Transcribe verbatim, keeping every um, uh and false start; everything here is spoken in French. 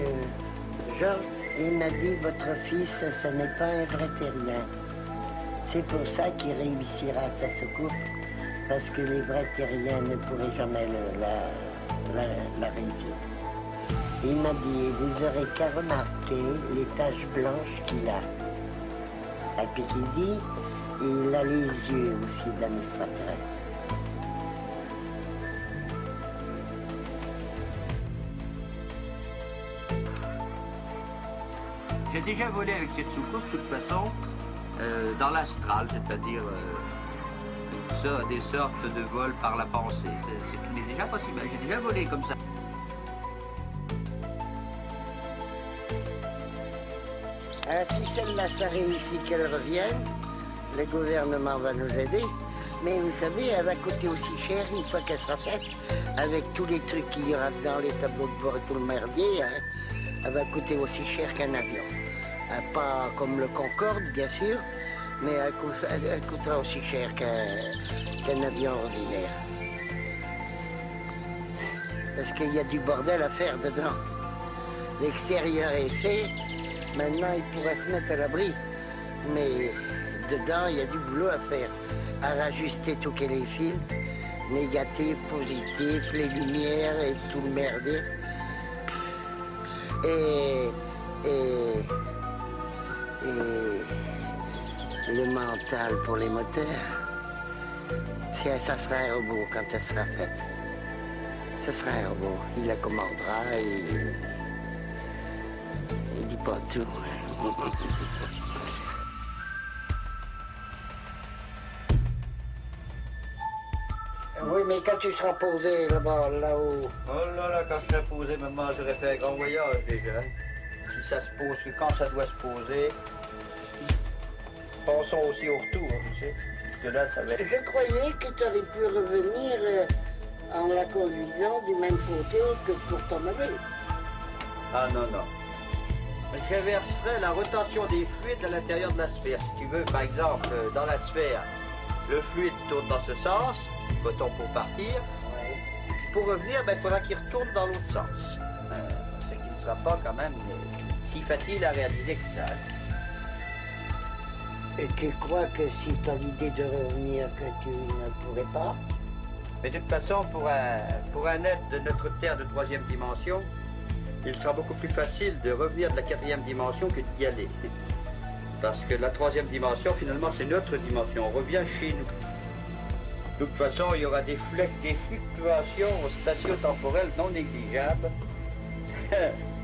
Georges, il m'a dit, votre fils, ce n'est pas un vrai terrien. C'est pour ça qu'il réussira sa soucoupe, parce que les vrais terriens ne pourraient jamais le, la, la, la réussir. Il m'a dit, vous aurez qu'à remarquer les taches blanches qu'il a. Et puis qu'il dit, il a les yeux aussi d'un extraterrestre. J'ai déjà volé avec cette soucoupe, de toute façon, euh, dans l'astral, c'est-à-dire euh, des sortes de vols par la pensée. C'est déjà possible. J'ai déjà volé comme ça. Ah, si celle-là, ça réussit qu'elle revienne, le gouvernement va nous aider. Mais vous savez, elle va coûter aussi cher une fois qu'elle sera faite, avec tous les trucs qu'il y aura dans les tableaux de bord et tout le merdier. Hein, elle va coûter aussi cher qu'un avion. Euh, pas comme le Concorde, bien sûr, mais elle, coûte, elle, elle coûtera aussi cher qu'un qu'un avion ordinaire. Parce qu'il y a du bordel à faire dedans. L'extérieur est fait, maintenant il pourrait se mettre à l'abri. Mais dedans, il y a du boulot à faire. À rajuster tous les fils, négatifs, positifs, les lumières et tout le merdier. Et... et... et le mental pour les moteurs. Ça sera un robot quand elle sera faite. Ce sera un robot. Il la commandera et il dit pas tout. Oui, mais quand tu seras posé là-bas, là-haut... Oh là là, quand je serai posé, maman, j'aurais fait un grand voyage déjà. Si ça se pose, que quand ça doit se poser, pensons aussi au retour, tu sais. Parce que là, ça va être... Je croyais que tu aurais pu revenir euh, en la conduisant du même côté que pour t'en aller. Ah non, non. J'inverserais la rotation des fluides à l'intérieur de la sphère. Si tu veux, par exemple, dans la sphère, le fluide tourne dans ce sens, photon pour partir. Ouais. Pour revenir, ben, il faudra qu'il retourne dans l'autre sens. Euh, ce qui ne sera pas quand même euh, si facile à réaliser que ça. Et tu crois que si tu as l'idée de revenir, que tu ne pourrais pas? Mais de toute façon, pour un, pour un être de notre Terre de troisième dimension, il sera beaucoup plus facile de revenir de la quatrième dimension que d'y aller. Parce que la troisième dimension, finalement, c'est notre dimension. On revient chez nous. De toute façon, il y aura des, des fluctuations spatio-temporelles non négligeables.